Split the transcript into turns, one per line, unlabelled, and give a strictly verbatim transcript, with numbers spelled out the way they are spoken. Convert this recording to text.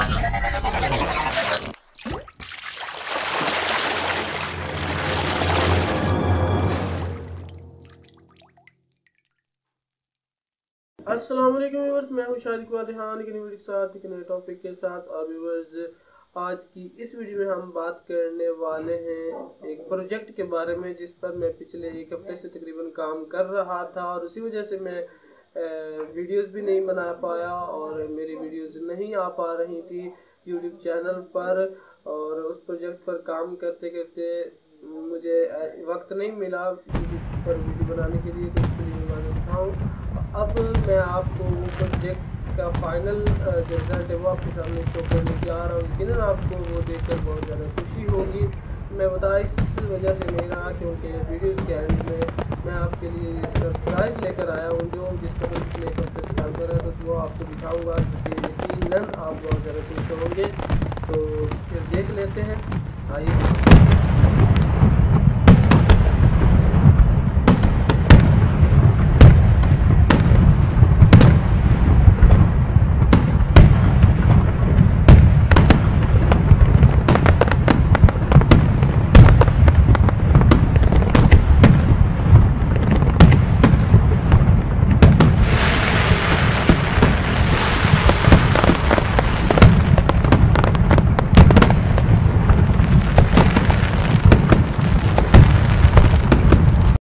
अस्सलाम वालेकुम व्यूअर्स, मैं हूं शाहिद रेहान एक वीडियो के साथ एक नए टॉपिक के साथ। और व्यूअर्स, आज की इस वीडियो में हम बात करने वाले हैं एक प्रोजेक्ट के बारे में जिस पर मैं पिछले एक हफ्ते से तकरीबन काम कर रहा था और उसी वजह से मैं वीडियोस भी नहीं बना पाया और मेरी वीडियोस नहीं आ पा रही थी यूट्यूब चैनल पर। और उस प्रोजेक्ट पर काम करते करते मुझे वक्त नहीं मिला यूट्यूब पर वीडियो बनाने के लिए, तो इसके लिए मैं मानता हूँ। अब मैं आपको वो प्रोजेक्ट का फाइनल जो रिजल्ट है वो आपके सामने शो करने जा रहा हूँ। यकीनन आपको वो देखकर बहुत ज़्यादा खुशी होगी। मैं बता इस वजह से नहीं रहा क्योंकि वीडियोज़ के एंड में मैं आपके लिए सरप्राइज़ लेकर आया हूँ जो जिस पर मैं पिछले एक हफ्ते से काम कर रहा था, तो वो आपको दिखाऊँगा। यकीनन आप बहुत ज़्यादा खुश होंगे। तो फिर देख लेते हैं, आइए।